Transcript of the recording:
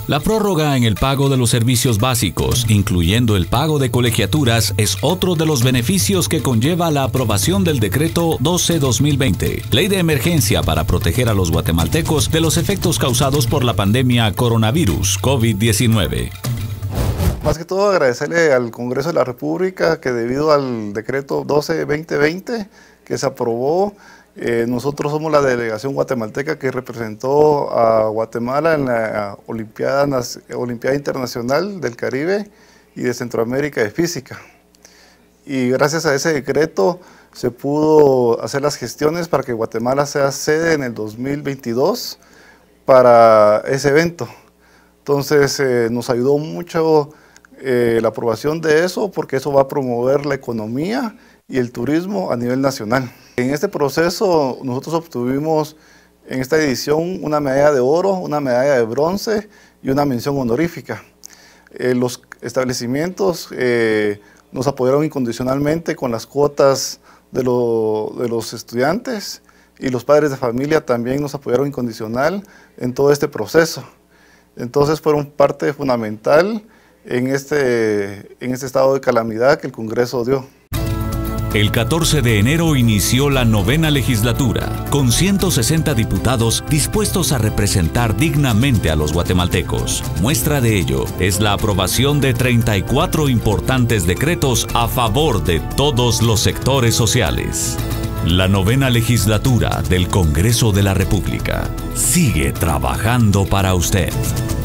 La prórroga en el pago de los servicios básicos, incluyendo el pago de colegiaturas, es otro de los beneficios que conlleva la aprobación del Decreto 12-2020, Ley de Emergencia para proteger a los guatemaltecos de los efectos causados por la pandemia coronavirus COVID-19. Más que todo agradecerle al Congreso de la República que debido al Decreto 12-2020 que se aprobó, nosotros somos la delegación guatemalteca que representó a Guatemala en la Olimpiada Internacional del Caribe y de Centroamérica de Física. Y gracias a ese decreto se pudo hacer las gestiones para que Guatemala sea sede en el 2022 para ese evento. Entonces nos ayudó mucho la aprobación de eso, porque eso va a promover la economía y el turismo a nivel nacional. En este proceso nosotros obtuvimos en esta edición una medalla de oro, una medalla de bronce y una mención honorífica. Los establecimientos nos apoyaron incondicionalmente con las cuotas de los estudiantes, y los padres de familia también nos apoyaron incondicional en todo este proceso. Entonces fueron parte fundamental en este estado de calamidad que el Congreso dio. El 14 de enero inició la 9ª legislatura, con 160 diputados dispuestos a representar dignamente a los guatemaltecos. Muestra de ello es la aprobación de 34 importantes decretos a favor de todos los sectores sociales. La 9ª legislatura del Congreso de la República sigue trabajando para usted.